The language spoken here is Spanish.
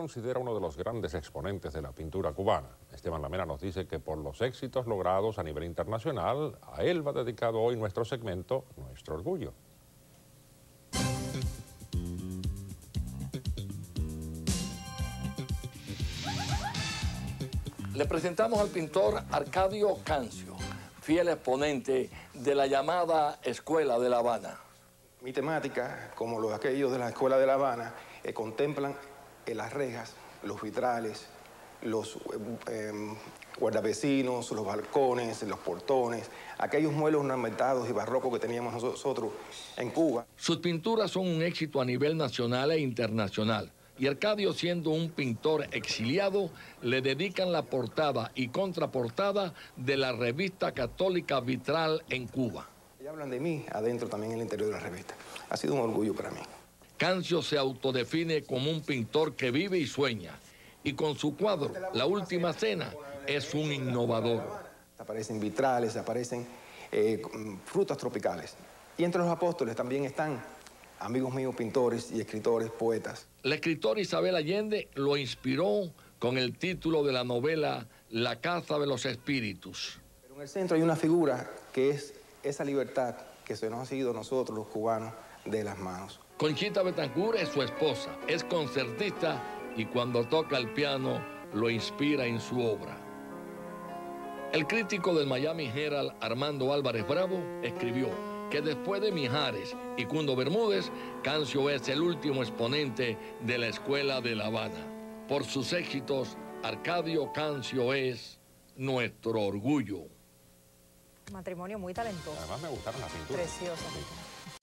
considera uno de los grandes exponentes de la pintura cubana. Esteban Lamela nos dice que por los éxitos logrados a nivel internacional, a él va dedicado hoy nuestro segmento, Nuestro Orgullo. Le presentamos al pintor Arcadio Cancio, fiel exponente de la llamada Escuela de La Habana. Mi temática, como los aquellos de la Escuela de La Habana, contemplan las rejas, los vitrales, los guardavecinos, los balcones, los portones, aquellos muebles ornamentados y barrocos que teníamos nosotros en Cuba. Sus pinturas son un éxito a nivel nacional e internacional. Y Arcadio, siendo un pintor exiliado, le dedican la portada y contraportada de la revista católica Vitral en Cuba. Y hablan de mí adentro también en el interior de la revista. Ha sido un orgullo para mí. Cancio se autodefine como un pintor que vive y sueña. Y con su cuadro, La Última Cena, es un innovador. Aparecen vitrales, aparecen frutas tropicales. Y entre los apóstoles también están amigos míos, pintores y escritores, poetas. La escritora Isabel Allende lo inspiró con el título de la novela La Casa de los Espíritus. Pero en el centro hay una figura que es esa libertad que se nos ha ido a nosotros, los cubanos, de las manos. Conchita Betancourt es su esposa, es concertista y cuando toca el piano lo inspira en su obra. El crítico del Miami Herald, Armando Álvarez Bravo, escribió que después de Mijares y Cundo Bermúdez, Cancio es el último exponente de la Escuela de La Habana. Por sus éxitos, Arcadio Cancio es nuestro orgullo. Matrimonio muy talentoso. Además me gustaron las pinturas. Precioso. Sí.